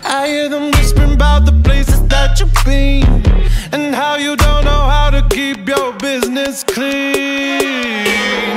I hear them whispering about the places that you've been, and how you don't know how to keep your business clean.